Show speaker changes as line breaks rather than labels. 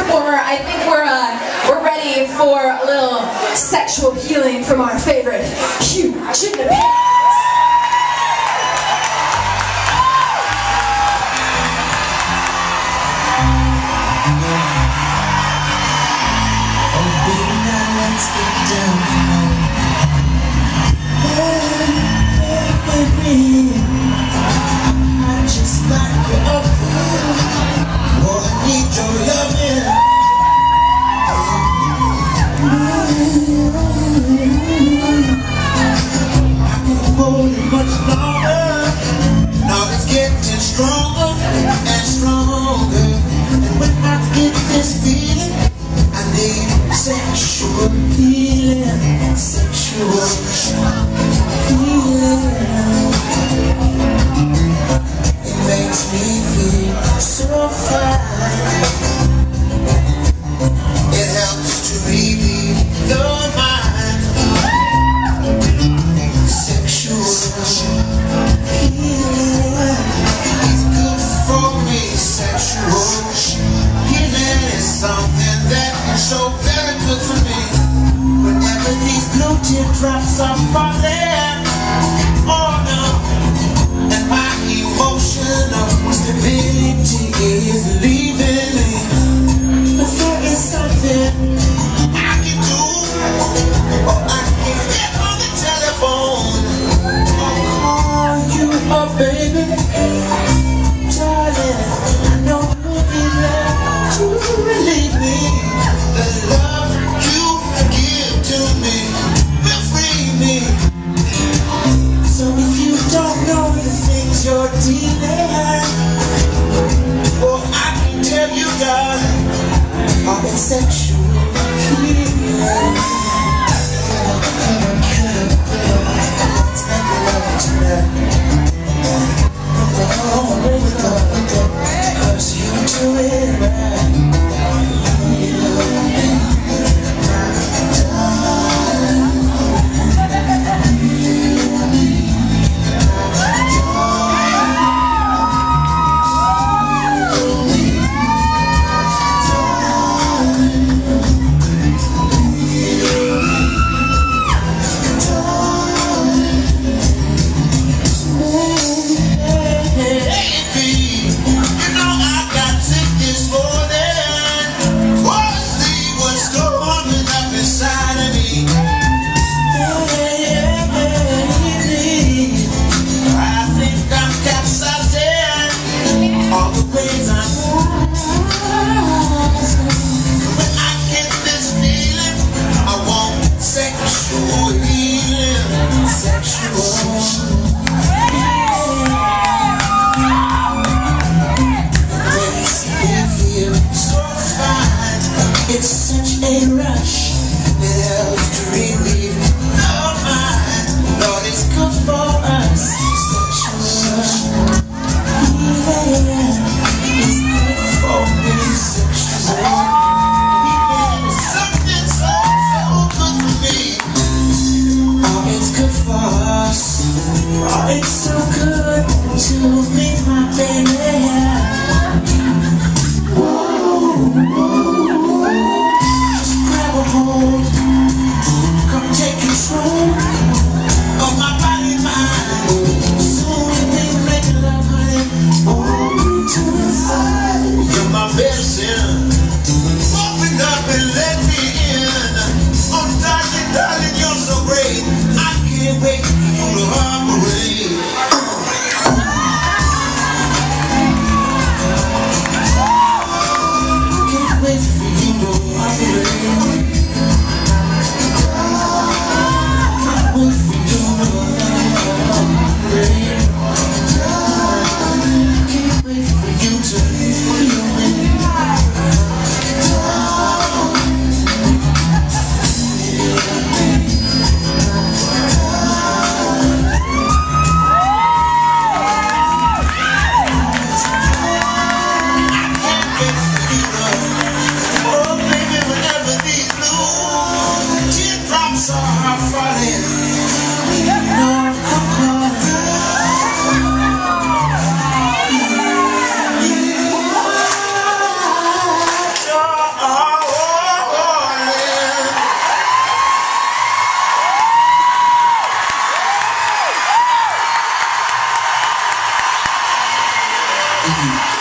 performer, I think we're ready for a little sexual healing from our favorite Hugh Jindapants.
Let's get down. I just like you up. Oh, I need your loving. I can't hold it much longer. Now it's getting stronger and stronger. And when I get this feeling, I need sexual healing, sexual healing. It makes me feel so fine. It helps to relieve the mind. Sexual healing is good for me. Sexual healing is something that is so very good for me. Whenever these blue teardrops are falling, oh no, and my emotional stability is leaving me. But there is something I can do, or I can get on the telephone. I'll call you up, baby, darling. I know you'll be there to relieve me. The love you give to me will free me. So if you don't know the things you're dealing, well, I can tell you, darling, I'm in sexual healing. Let's make love tonight. Oh, wake up, 'cause you do it right. You know I got sickness for them. you.